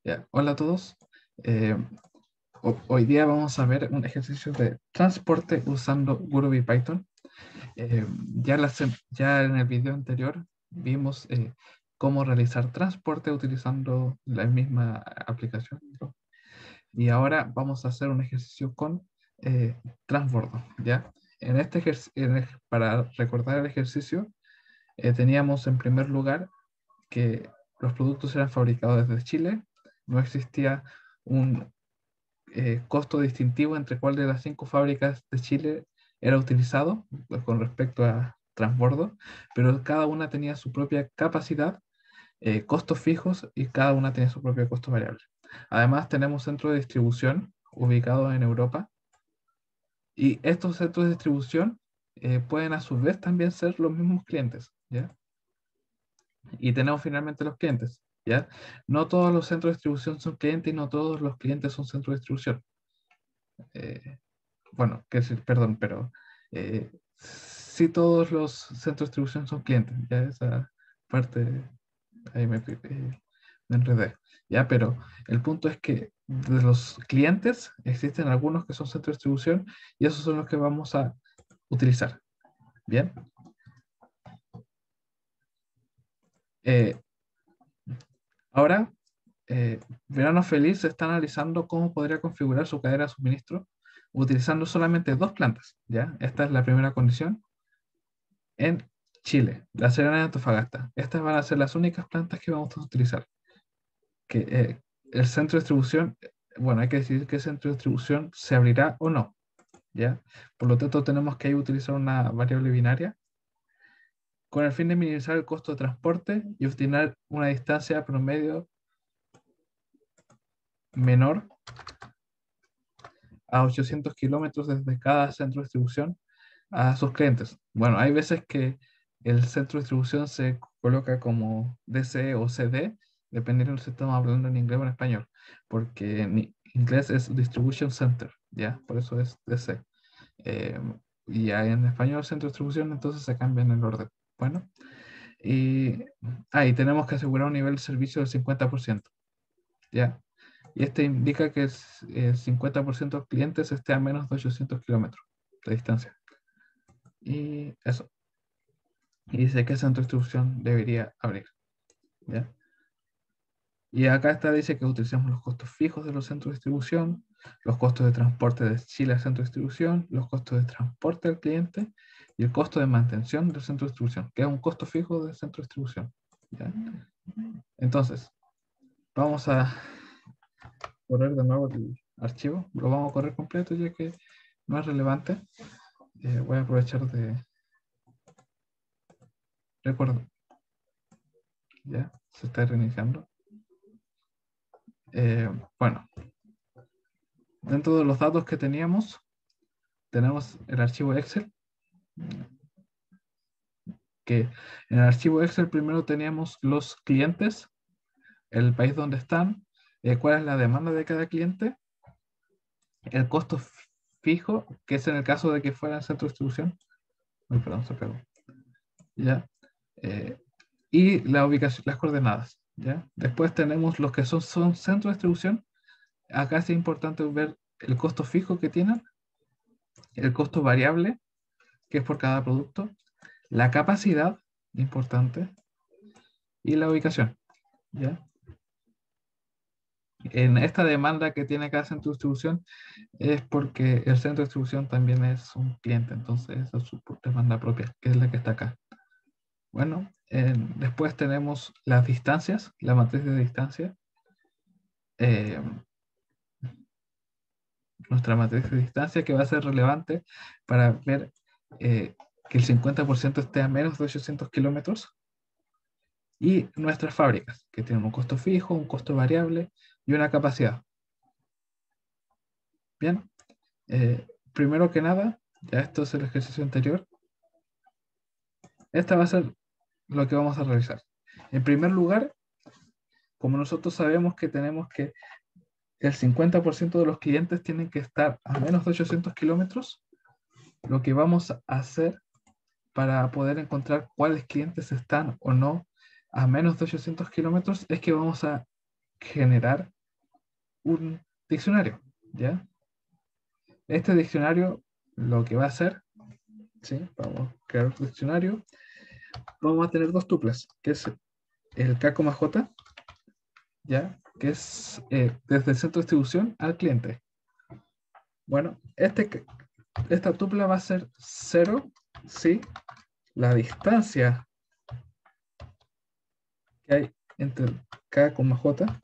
Ya, hola a todos. Eh, Hoy día vamos a ver un ejercicio de transporte usando Groovy Python. Ya en el video anterior vimos cómo realizar transporte utilizando la misma aplicación, ¿no? Y ahora vamos a hacer un ejercicio con transbordo, ¿ya? Para recordar el ejercicio, teníamos en primer lugar que los productos eran fabricados desde Chile. No existía un costo distintivo entre cuál de las 5 fábricas de Chile era utilizado, pues, con respecto a transbordo, pero cada una tenía su propia capacidad, costos fijos, y cada una tenía su propio costo variable. Además, tenemos centros de distribución ubicados en Europa, y estos centros de distribución pueden a su vez también ser los mismos clientes, ¿ya? Y tenemos finalmente los clientes, ¿ya? No todos los centros de distribución son clientes y no todos los clientes son centros de distribución. Eh, bueno, perdón, pero sí todos los centros de distribución son clientes, ya esa parte ahí me enredé, ya, pero el punto es que de los clientes existen algunos que son centros de distribución y esos son los que vamos a utilizar, ¿bien? Eh, Ahora, Verano Feliz está analizando cómo podría configurar su cadena de suministro utilizando solamente 2 plantas, ¿ya? Esta es la primera condición en Chile, La Serena y Antofagasta. Estas van a ser las únicas plantas que vamos a utilizar. El centro de distribución, bueno, hay que decidir qué centro de distribución se abrirá o no, ¿ya? Por lo tanto, tenemos que ahí utilizar una variable binaria con el fin de minimizar el costo de transporte y obtener una distancia promedio menor a 800 kilómetros desde cada centro de distribución a sus clientes. Bueno, hay veces que el centro de distribución se coloca como DC o CD, dependiendo si estamos hablando en inglés o en español, porque en inglés es Distribution Center, ¿ya? Por eso es DC. Eh, y ya en español centro de distribución, entonces se cambia en el orden. Bueno, y ahí tenemos que asegurar un nivel de servicio del 50%, ¿ya? Y este indica que el 50% de los clientes esté a menos de 800 kilómetros de distancia. Y eso. Y dice qué centro de distribución debería abrir, ¿ya? Y acá está, dice que utilizamos los costos fijos de los centros de distribución, los costos de transporte de Chile al centro de distribución, los costos de transporte al cliente y el costo de mantención del centro de distribución, que es un costo fijo del centro de distribución, ¿ya? Entonces, vamos a correr de nuevo el archivo, lo vamos a correr completo ya que no es relevante. Voy a aprovechar de recuerdo, ya se está reiniciando. Bueno, dentro de los datos que teníamos, tenemos el archivo Excel, que en el archivo Excel primero teníamos los clientes, el país donde están, cuál es la demanda de cada cliente, el costo fijo, que es en el caso de que fuera el centro de distribución. Uy, perdón, se pegó. ¿Ya? Eh, y la ubicación, las coordenadas, ¿ya? Después tenemos los que son centros de distribución. Acá es importante ver el costo fijo que tienen, el costo variable, que es por cada producto, la capacidad, importante, y la ubicación, ¿ya? En esta demanda que tiene cada centro de distribución es porque el centro de distribución también es un cliente, entonces esa es su demanda propia, que es la que está acá. Bueno, después tenemos las distancias, la matriz de distancia. Eh, Nuestra matriz de distancia que va a ser relevante para ver que el 50% esté a menos de 800 kilómetros. Y nuestras fábricas, que tienen un costo fijo, un costo variable y una capacidad. Bien, primero que nada, ya esto es el ejercicio anterior, esta va a ser lo que vamos a realizar. En primer lugar, como nosotros sabemos que tenemos que el 50% de los clientes tienen que estar a menos de 800 kilómetros, lo que vamos a hacer para poder encontrar cuáles clientes están o no a menos de 800 kilómetros es que vamos a generar un diccionario, ¿ya? Este diccionario lo que va a hacer, ¿sí? Vamos a crear un diccionario. Vamos a tener dos tuplas, que es el K, J, ¿ya? Que es desde el centro de distribución al cliente. Bueno, esta tupla va a ser 0 si la distancia que hay entre el K, J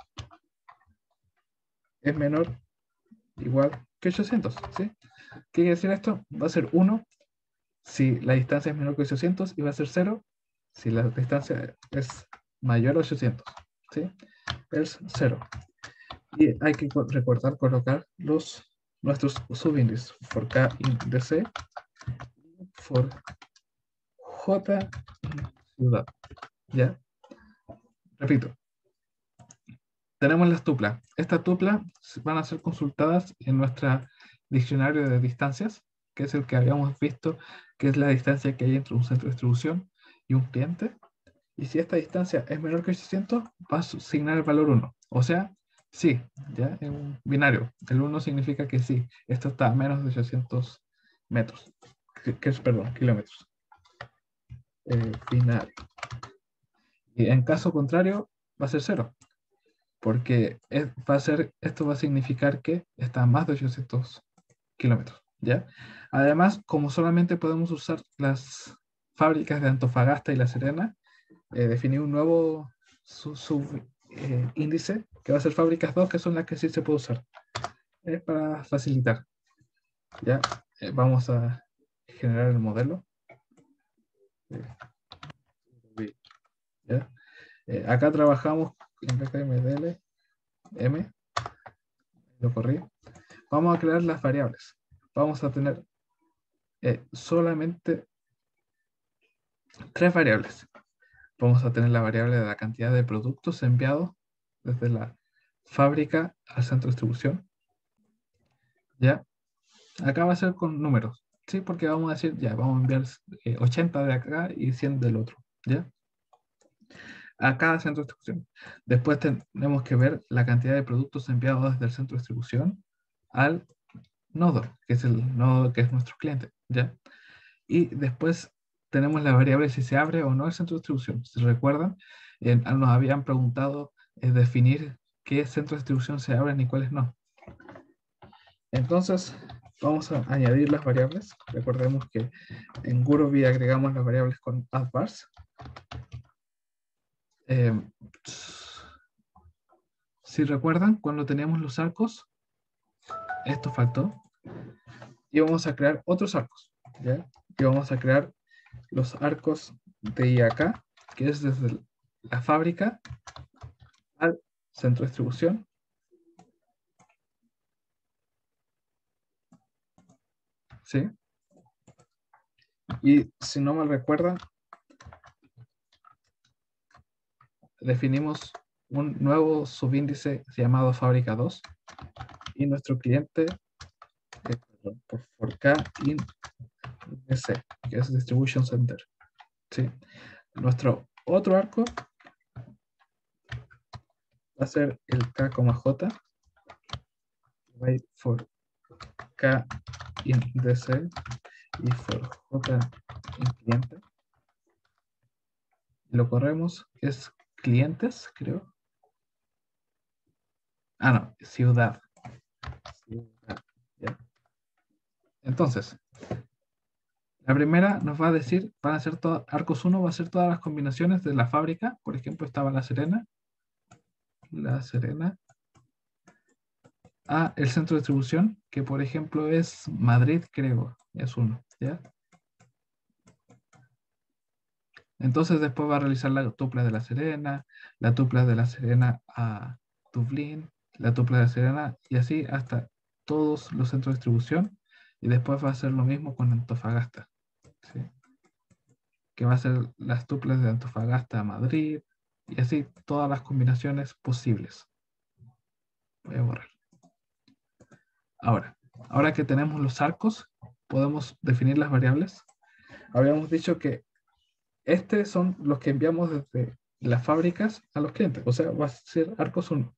es menor o igual que 800, ¿sí? ¿Qué quiere decir esto? Va a ser 1 si la distancia es menor que 800 y va a ser 0 si la distancia es mayor a 800, ¿sí? Es 0. Y hay que recordar colocar nuestros subíndices for K in DC, for J in ciudad. ¿Ya? Repito, tenemos las tuplas. Estas tuplas van a ser consultadas en nuestro diccionario de distancias, que es el que habíamos visto, que es la distancia que hay entre un centro de distribución y un cliente. Y si esta distancia es menor que 800, va a asignar el valor 1. O sea, sí, ya es un binario. El 1 significa que sí, esto está a menos de 800 metros, perdón, kilómetros. Binario. Y en caso contrario, va a ser 0, porque esto va a significar que está a más de 800 kilómetros, ¿ya? Además, como solamente podemos usar las fábricas de Antofagasta y La Serena, definí un nuevo índice que va a ser fábricas 2, que son las que sí se puede usar. Es para facilitar. ¿Ya? Vamos a generar el modelo. ¿Ya? Acá trabajamos en KMDL, M, lo corrí. Vamos a crear las variables. Vamos a tener solamente 3 variables. Vamos a tener la variable de la cantidad de productos enviados desde la fábrica al centro de distribución. ¿Ya? Acá va a ser con números, ¿sí? Porque vamos a decir, ya, vamos a enviar 80 de acá y 100 del otro, ¿ya? A cada centro de distribución. Después tenemos que ver la cantidad de productos enviados desde el centro de distribución al nodo, que es el nodo que es nuestro cliente, ¿ya? Y después tenemos la variable si se abre o no el centro de distribución. Si recuerdan, nos habían preguntado definir qué centros de distribución se abren y cuáles no. Entonces, vamos a añadir las variables. Recordemos que en Gurovy agregamos las variables con addVars. Si recuerdan, cuando teníamos los arcos, esto faltó, y vamos a crear otros arcos, ¿ya? Y vamos a crear los arcos de IAK, que es desde la fábrica al centro de distribución. ¿Sí? Y si no mal recuerdan, definimos un nuevo subíndice llamado fábrica 2 y nuestro cliente por K in DC, que es Distribution Center. ¿Sí? Nuestro otro arco va a ser el K, J, for K in DC y for J in cliente. Lo corremos, es clientes, creo. Ah, no, ciudad. ¿Ya? Entonces, la primera nos va a decir, van a ser todos, arcos 1 va a ser todas las combinaciones de la fábrica. Por ejemplo, estaba La Serena. A el centro de distribución, que por ejemplo es Madrid, creo, es 1, ¿ya? Entonces después va a realizar la tupla de La Serena, la tupla de La Serena a Dublín, la tupla de La Serena y así hasta todos los centros de distribución. Y después va a hacer lo mismo con Antofagasta, ¿sí? Que va a ser las tuplas de Antofagasta a Madrid y así todas las combinaciones posibles. Voy a borrar. Ahora que tenemos los arcos, podemos definir las variables. Habíamos dicho que estos son los que enviamos desde las fábricas a los clientes. O sea, va a ser Arcos 1.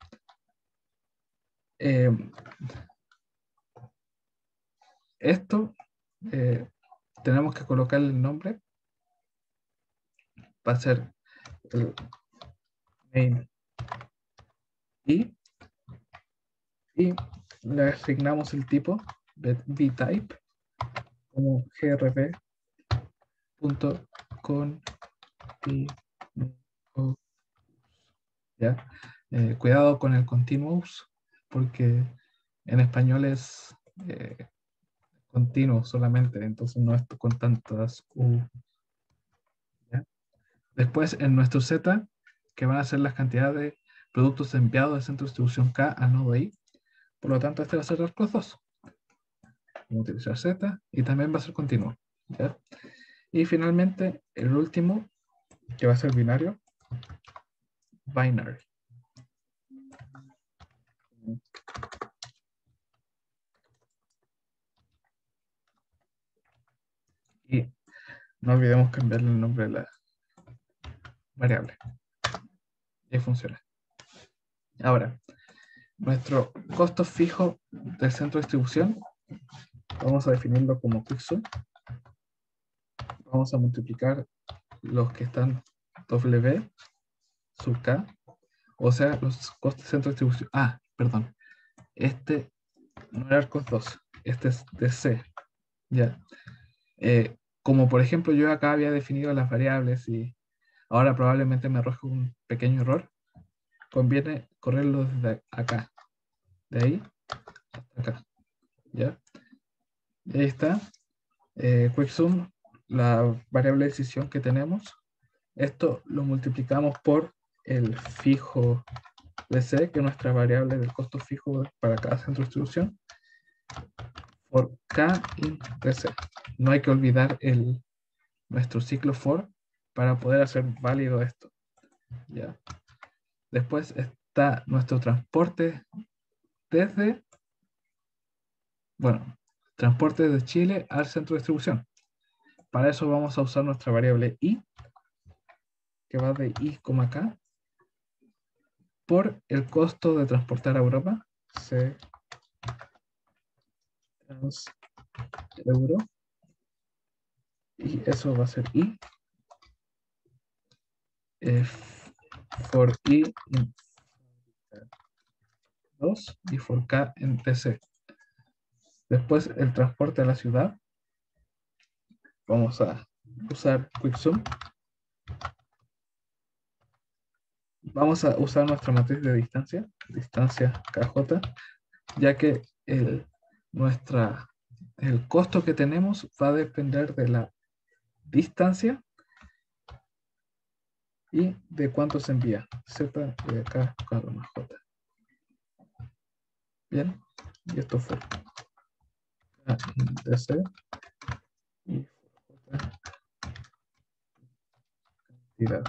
Esto tenemos que colocarle el nombre. Va a ser el main y le asignamos el tipo btype como grb.continuous. ¿Ya? Cuidado con el continuous, porque en español es continuo solamente, entonces no es con tantas U. ¿Ya? Después en nuestro Z, que van a ser las cantidades de productos enviados del centro de distribución K al nodo I, por lo tanto este va a ser arcos 2. Vamos a utilizar Z y también va a ser continuo. ¿Ya? Y finalmente el último, que va a ser binario, binary. Y no olvidemos cambiarle el nombre de la variable. Y funciona. Ahora, nuestro costo fijo del centro de distribución, vamos a definirlo como quicksum. Vamos a multiplicar los que están W sub K, o sea, los costos de centro de distribución. Ah, perdón. Este no era arcos 2, este es de C. Ya. Como por ejemplo yo acá había definido las variables y ahora probablemente me arroje un pequeño error, conviene correrlo desde acá, de ahí hasta acá. ¿Ya? Y ahí está. Quicksum, la variable de decisión que tenemos, esto lo multiplicamos por el fijo de C, que es nuestra variable del costo fijo para cada centro de distribución, por K in DC. No hay que olvidar nuestro ciclo for para poder hacer válido esto. ¿Ya? Después está nuestro transporte desde, bueno, transporte de Chile al centro de distribución. Para eso vamos a usar nuestra variable I, que va de I, K, por el costo de transportar a Europa, C trans euro, y eso va a ser I, for I in 2 y for K en TC. Después el transporte a la ciudad, vamos a usar Quicksum. Vamos a usar nuestra matriz de distancia KJ, ya que el costo que tenemos va a depender de la distancia y de cuánto se envía. Z y de acá, más J. Bien, y esto fue DC y J cantidad.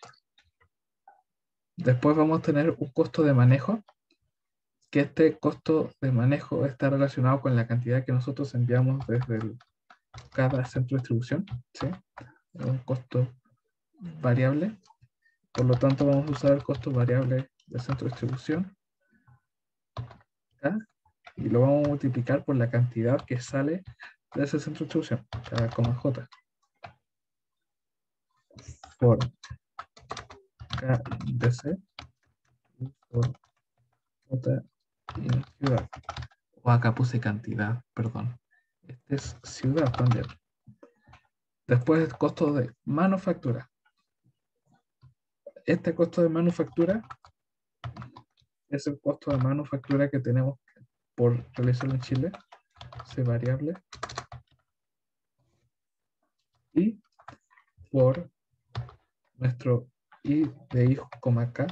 Después vamos a tener un costo de manejo, que este costo de manejo está relacionado con la cantidad que nosotros enviamos desde cada centro de distribución. ¿Sí? Es un costo variable. Por lo tanto, vamos a usar el costo variable del centro de distribución K, y lo vamos a multiplicar por la cantidad que sale de ese centro de distribución, K, J. Por K DC y por J en ciudad. O acá puse cantidad, perdón. Este es ciudad también. Después el costo de manufactura. Este costo de manufactura es el costo de manufactura que tenemos por realizarlo en Chile, C variable, y por nuestro I de I, K,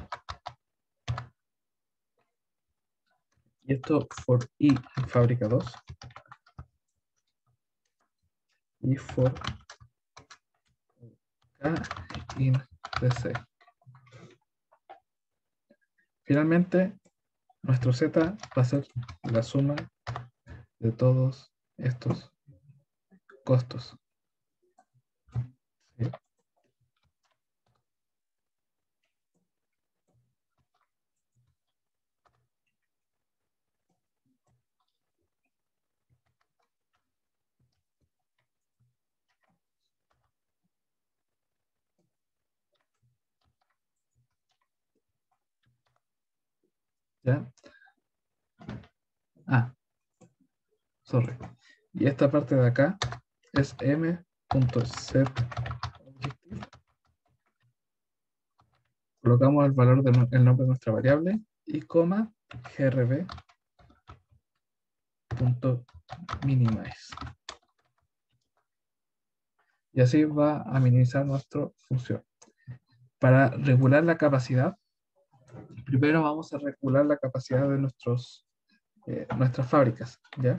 y esto for I en fábrica 2 y for K in DC. Finalmente, nuestro Z va a ser la suma de todos estos costos. ¿Sí? ¿ya? Ah, sorry. Y esta parte de acá es m.set. Colocamos el valor del nombre de nuestra variable y coma grb.minimize. Y así va a minimizar nuestra función. Para regular la capacidad, primero vamos a regular la capacidad de nuestras fábricas, ¿ya?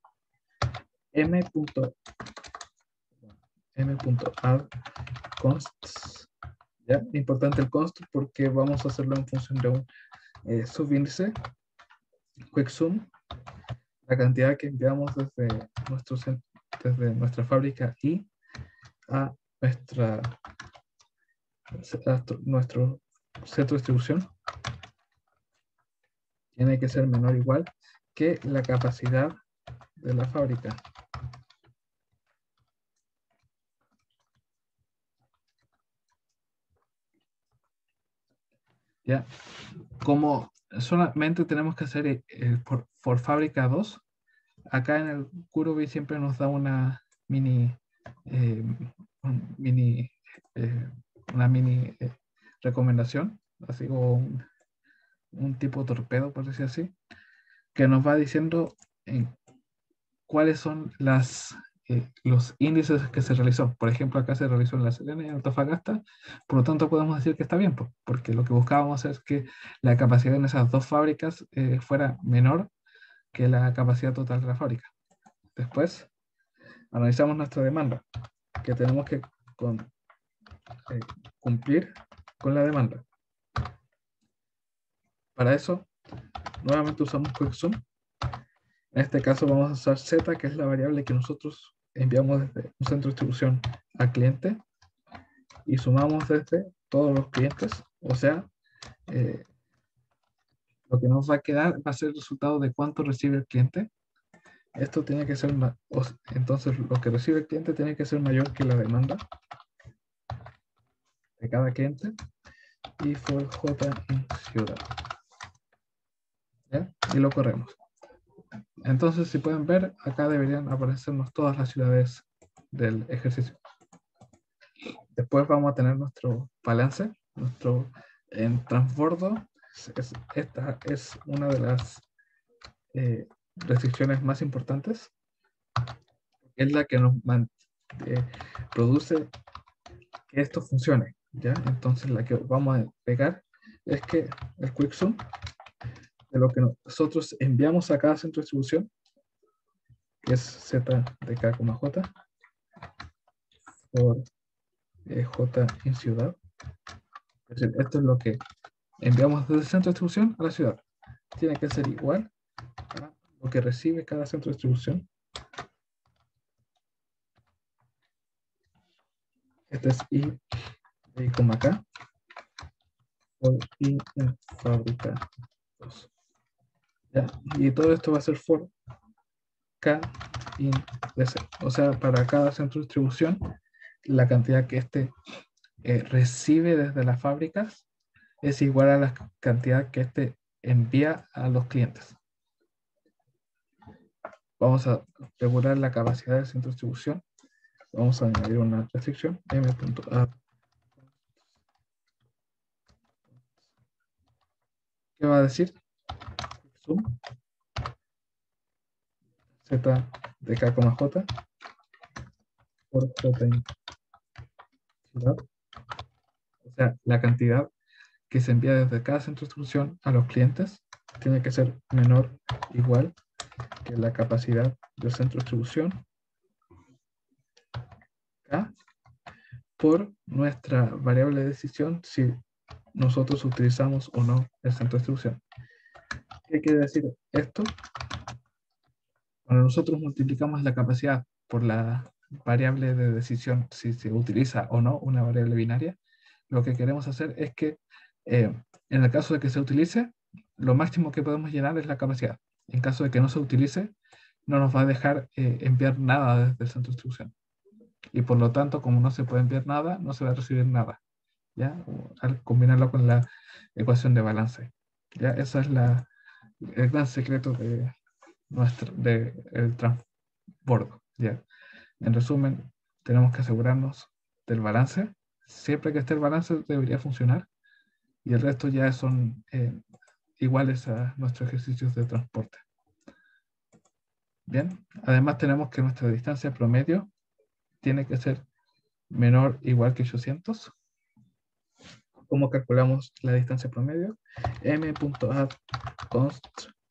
m.add consts, ¿ya? Importante el const porque vamos a hacerlo en función de un subíndice, quicksum, la cantidad que enviamos desde nuestra fábrica y a nuestro centro de distribución tiene que ser menor o igual que la capacidad de la fábrica. ¿Ya? Como solamente tenemos que hacer por fábrica 2, acá en el Kurobi siempre nos da eh, mini, una mini recomendación, así como un tipo torpedo, por decir así, que nos va diciendo cuáles son los índices que se realizó. Por ejemplo, acá se realizó en La Serena y Antofagasta, por lo tanto podemos decir que está bien, porque lo que buscábamos es que la capacidad en esas dos fábricas fuera menor que la capacidad total de la fábrica. Después, analizamos nuestra demanda, que tenemos que eh, cumplir con la demanda. Para eso, nuevamente usamos QuickSum. En este caso vamos a usar Z, que es la variable que nosotros enviamos desde un centro de distribución al cliente y sumamos desde todos los clientes. O sea, eh, lo que nos va a quedar va a ser el resultado de cuánto recibe el cliente. Esto tiene que ser entonces lo que recibe el cliente tiene que ser mayor que la demanda de cada cliente y for J en ciudad. ¿Ya? Y lo corremos. Entonces, si pueden ver, acá deberían aparecernos todas las ciudades del ejercicio. Después vamos a tener nuestro balance, nuestro en transbordo. Esta es una de las restricciones más importantes. Es la que nos produce que esto funcione, ¿ya? Entonces la que vamos a pegar es que el quicksum de lo que nosotros enviamos a cada centro de distribución, que es Z de K, J, por J en ciudad. Es decir, esto es lo que enviamos desde el centro de distribución a la ciudad. Tiene que ser igual a lo que recibe cada centro de distribución. Este es I de I, K por I en fábrica 2. ¿Ya? Y todo esto va a ser for K in DC. O sea, para cada centro de distribución, la cantidad que recibe desde las fábricas es igual a la cantidad que envía a los clientes. Vamos a regular la capacidad del centro de distribución. Vamos a añadir una restricción, m.add. ¿Qué va a decir? Sum Z de K, J por J en ciudad. O sea, la cantidad que se envía desde cada centro de distribución a los clientes tiene que ser menor o igual que la capacidad del centro de distribución K por nuestra variable de decisión si nosotros utilizamos o no el centro de distribución. ¿Qué quiere decir esto? Cuando nosotros multiplicamos la capacidad por la variable de decisión si se utiliza o no una variable binaria, lo que queremos hacer es que en el caso de que se utilice, lo máximo que podemos llenar es la capacidad. En caso de que no se utilice, no nos va a dejar enviar nada desde el centro de distribución. Y por lo tanto, como no se puede enviar nada, no se va a recibir nada. ¿Ya? Al combinarlo con la ecuación de balance. ¿Ya? Esa es el gran secreto de el transbordo. ¿Ya? En resumen, tenemos que asegurarnos del balance. Siempre que esté el balance debería funcionar y el resto ya son iguales a nuestros ejercicios de transporte. Bien, además tenemos que nuestra distancia promedio tiene que ser menor o igual que 800. ¿Cómo calculamos la distancia promedio? m.add const.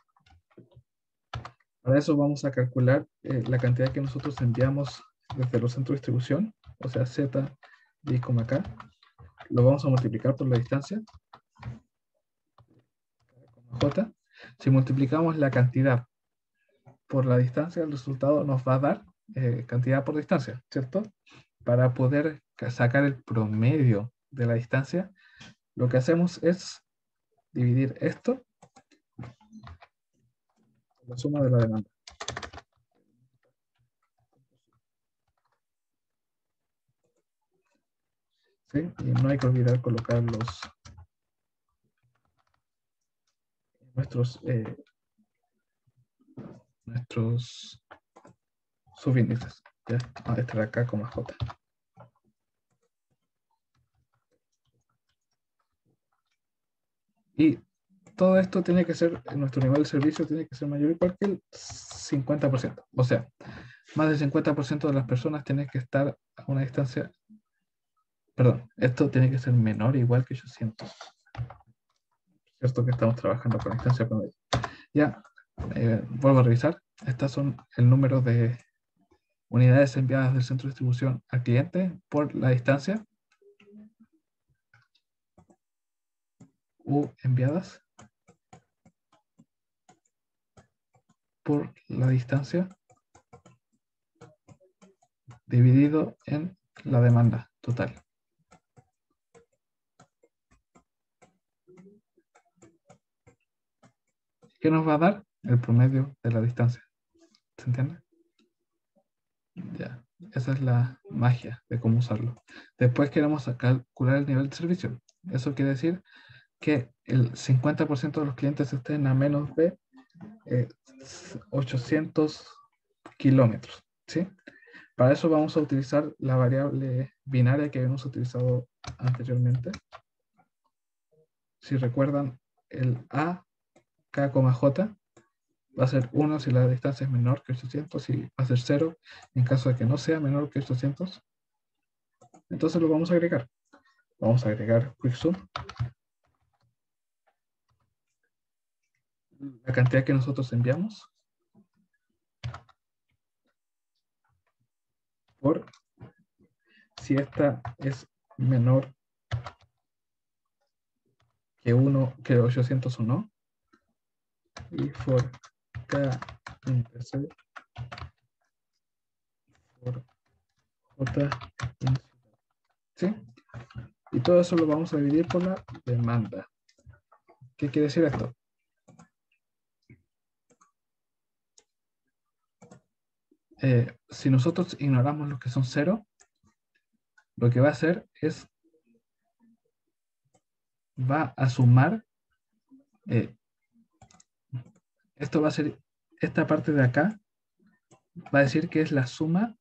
Para eso vamos a calcular la cantidad que nosotros enviamos desde los centros de distribución, o sea, z, y, k. Lo vamos a multiplicar por la distancia, j. Si multiplicamos la cantidad por la distancia, el resultado nos va a dar cantidad por distancia, ¿cierto? Para poder sacar el promedio de la distancia, lo que hacemos es dividir esto por la suma de la demanda. ¿Sí? Y no hay que olvidar colocar nuestros subíndices. ¿Ya? Este de acá, J. Y todo esto tiene que ser, nuestro nivel de servicio tiene que ser mayor o igual que el 50%. O sea, más del 50% de las personas tienen que estar a una distancia, perdón, esto tiene que ser menor o igual que 800. Cierto que estamos trabajando con distancia promedio. Ya, vuelvo a revisar. Estas son el número de unidades enviadas del centro de distribución al cliente por la distancia u enviadas por la distancia dividido en la demanda total. ¿Qué nos va a dar? El promedio de la distancia. ¿Se entiende? Ya, esa es la magia de cómo usarlo. Después queremos calcular el nivel de servicio. Eso quiere decir que el 50% de los clientes estén a menos de 800 kilómetros. ¿Sí? Para eso vamos a utilizar la variable binaria que habíamos utilizado anteriormente. Si recuerdan, el a, k, j va a ser 1 si la distancia es menor que 800 y va a ser 0 en caso de que no sea menor que 800. Entonces lo vamos a agregar. Vamos a agregar QuickSum. La cantidad que nosotros enviamos por si esta es menor que 800 o no. Y for k intercept por j. ¿Sí? Y todo eso lo vamos a dividir por la demanda. ¿Qué quiere decir esto? Si nosotros ignoramos los que son 0, lo que va a hacer es va a sumar esto va a ser esta parte de acá va a decir que es la suma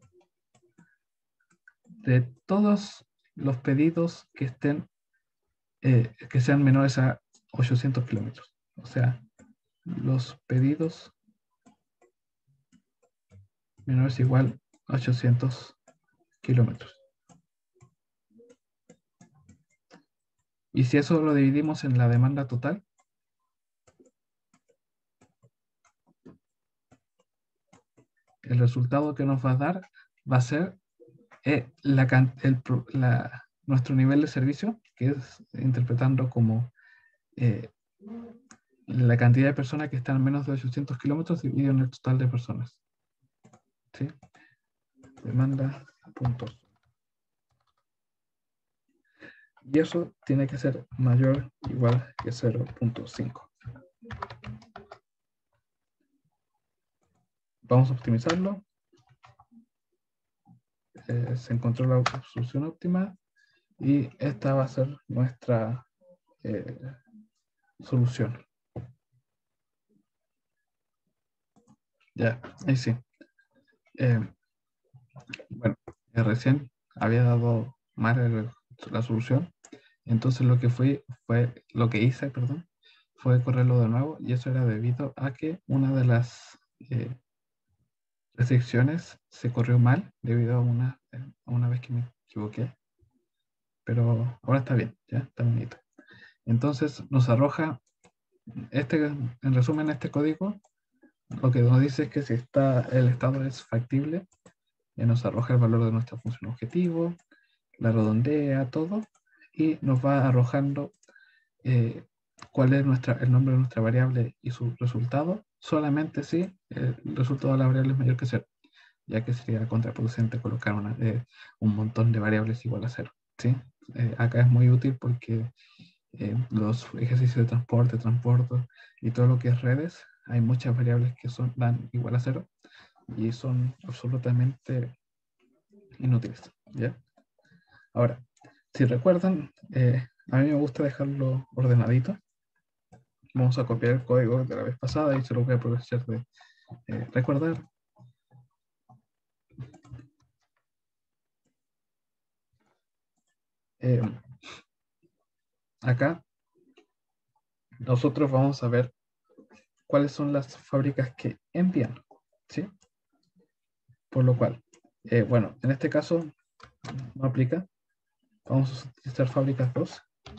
de todos los pedidos que estén que sean menores a 800 kilómetros. O sea, los pedidos menores igual a 800 kilómetros. Y si eso lo dividimos en la demanda total, el resultado que nos va a dar va a ser nuestro nivel de servicio, que es interpretando como la cantidad de personas que están a menos de 800 kilómetros dividido en el total de personas. ¿Sí? Demanda puntos. Y eso tiene que ser mayor o igual que 0.5. Vamos a optimizarlo. Se encontró la solución óptima y esta va a ser nuestra solución. Ya, ahí sí. Eh, bueno, recién había dado mal la solución. Entonces lo que hice, perdón, fue correrlo de nuevo y eso era debido a que una de las restricciones se corrió mal debido a una vez que me equivoqué, pero ahora está bien, ya está bonito. Entonces nos arroja, en resumen, este código, lo que nos dice es que si el estado es factible, nos arroja el valor de nuestra función objetivo, la redondea, todo, y nos va arrojando eh, cuál es el nombre de nuestra variable y su resultado, solamente si el resultado de la variable es mayor que cero, ya que sería contraproducente colocar un montón de variables igual a cero. ¿Sí? Acá es muy útil porque los ejercicios de transporte y todo lo que es redes, hay muchas variables que dan igual a cero y son absolutamente inútiles. ¿Ya? Ahora, si recuerdan, a mí me gusta dejarlo ordenadito. Vamos a copiar el código de la vez pasada y se lo voy a aprovechar de recordar. Eh, Acá nosotros vamos a ver cuáles son las fábricas que envían, ¿sí? Por lo cual, bueno, en este caso no aplica. Vamos a utilizar fábricas 2,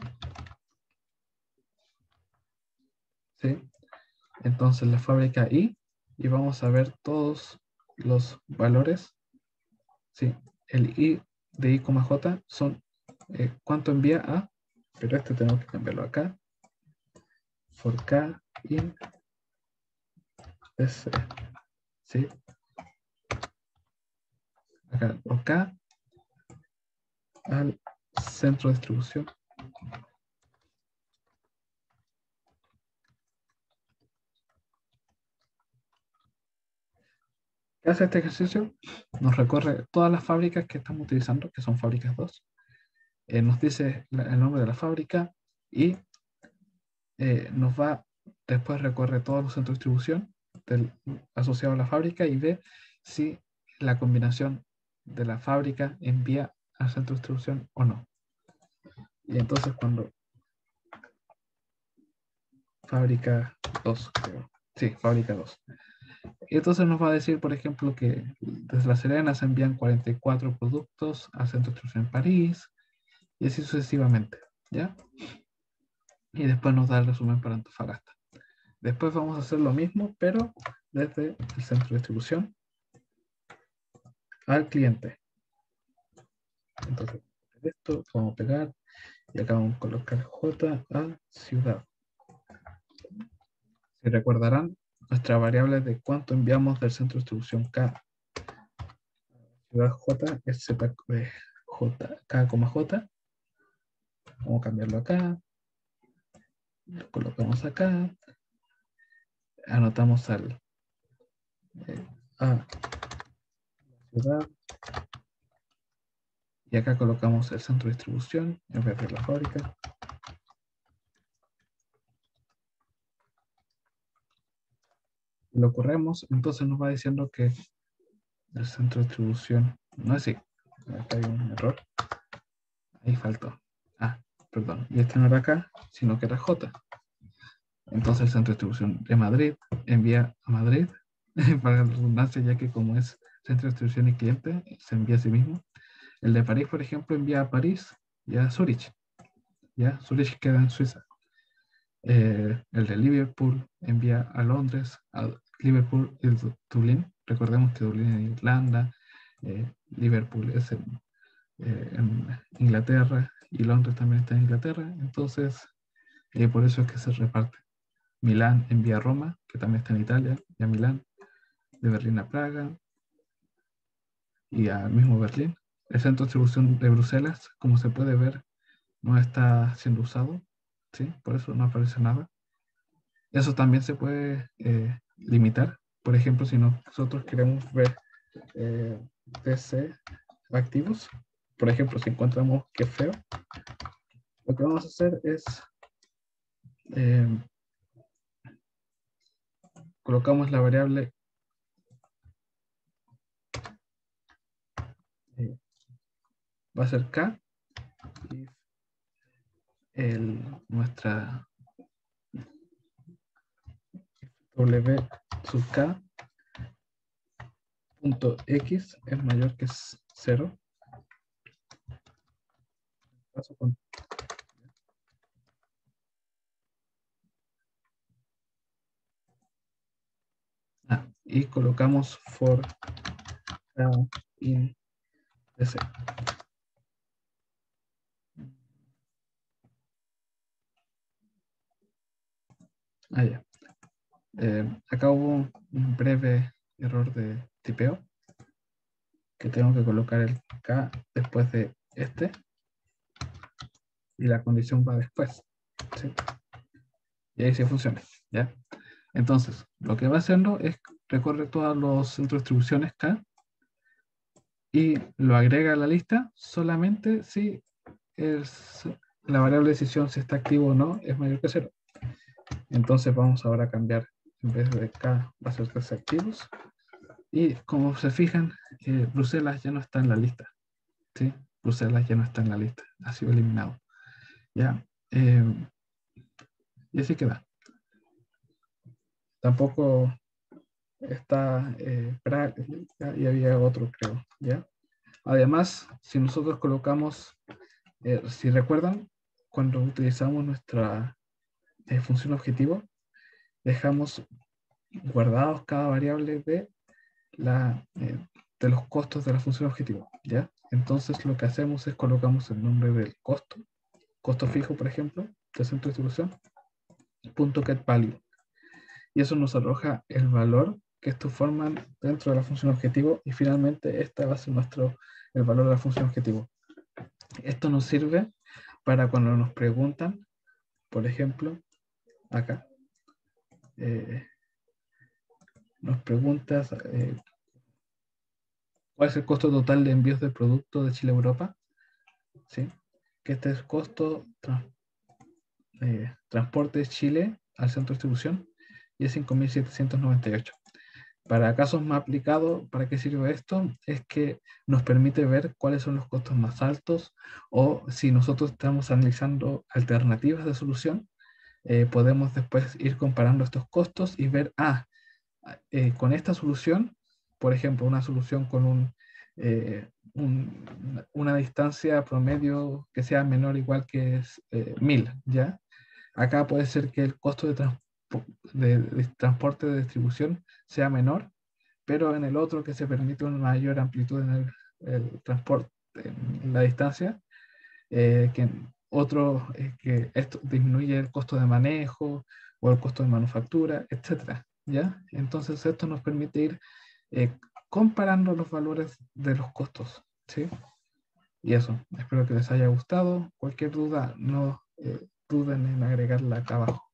¿sí? Entonces la fábrica y vamos a ver todos los valores, ¿sí? El I de I, J son cuánto envía a, pero este tenemos que cambiarlo acá, for K in S, ¿sí? Acá, por K al centro de distribución. ¿Qué hace este ejercicio? Nos recorre todas las fábricas que estamos utilizando, que son fábricas 2. Nos dice el nombre de la fábrica y nos va, después recorre todos los centros de distribución asociados a la fábrica y ve si la combinación de la fábrica envía al centro de distribución o no. Y entonces cuando fábrica 2, creo. Sí, fábrica 2. Y entonces nos va a decir, por ejemplo, que desde La Serena se envían 44 productos al centro de distribución en París y así sucesivamente, ¿ya? Y después nos da el resumen para Antofagasta. Después vamos a hacer lo mismo, pero desde el centro de distribución al cliente. Entonces, esto vamos a pegar y acá vamos a colocar J a ciudad. Si recordarán, nuestra variable de cuánto enviamos del centro de distribución K ciudad J es Z, J, K, J. Vamos a cambiarlo acá. Lo colocamos acá. Anotamos a ciudad. Y acá colocamos el centro de distribución en vez de la fábrica. Y lo corremos, entonces nos va diciendo que el centro de distribución no es así. Acá hay un error. Ahí faltó. Ah, perdón. Y este no era acá, sino que era J. Entonces el centro de distribución de Madrid envía a Madrid, para la redundancia, ya que como es centro de distribución y cliente, se envía a sí mismo. El de París, por ejemplo, envía a París y a Zurich. ¿Ya? Zurich queda en Suiza. El de Liverpool envía a Londres, a Liverpool y Dublín. Recordemos que Dublín es en Irlanda, Liverpool es en Inglaterra y Londres también está en Inglaterra. Entonces, por eso es que se reparte. Milán envía a Roma, que también está en Italia, y a Milán, de Berlín a Praga y al mismo Berlín. El centro de distribución de Bruselas, como se puede ver, no está siendo usado, ¿sí? Por eso no aparece nada. Eso también se puede limitar. Por ejemplo, si nosotros queremos ver DC activos, por ejemplo, si encontramos que es feo, lo que vamos a hacer es eh, colocamos la variable va a ser K, y nuestra W sub K punto X es mayor que 0. Paso con y colocamos for K in DC. Ya. Acá hubo un breve error de tipeo, que tengo que colocar el K después de este, y la condición va después, ¿sí? Y ahí sí funciona, ¿ya? Entonces, lo que va haciendo es recorre todos los centros de distribuciones K y lo agrega a la lista solamente si es, la variable decisión, si está activo o no, es mayor que 0. Entonces vamos ahora a cambiar, en vez de K va a ser 3 activos. Y como se fijan, Bruselas ya no está en la lista, ¿sí? Bruselas ya no está en la lista, ha sido eliminado. ¿Ya? Y así queda. Tampoco está Praga, y había otro, creo, ¿ya? Además, si nosotros colocamos, si recuerdan, cuando utilizamos nuestra función objetivo, dejamos guardados cada variable de los costos de la función objetivo, ¿ya? Entonces lo que hacemos es colocamos el nombre del costo fijo, por ejemplo, de centro de distribución, punto get value. Y eso nos arroja el valor que estos forman dentro de la función objetivo, y finalmente esta va a ser el valor de la función objetivo. Esto nos sirve para cuando nos preguntan, por ejemplo, acá, nos preguntas cuál es el costo total de envíos del producto de Chile a Europa, ¿sí? Que este es el costo transporte de Chile al centro de distribución, y es 5.798. Para casos más aplicados, ¿para qué sirve esto? Es que nos permite ver cuáles son los costos más altos, o si nosotros estamos analizando alternativas de solución, podemos después ir comparando estos costos y ver, con esta solución, por ejemplo, una solución con una distancia promedio que sea menor o igual que 1000, ¿ya? Acá puede ser que el costo de transporte de distribución sea menor, pero en el otro, que se permite una mayor amplitud en el transporte, en la distancia, que otro, que esto disminuye el costo de manejo o el costo de manufactura, etcétera, ¿ya? Entonces esto nos permite ir eh, comparando los valores de los costos, ¿sí? Y eso, espero que les haya gustado. Cualquier duda, no duden en agregarla acá abajo.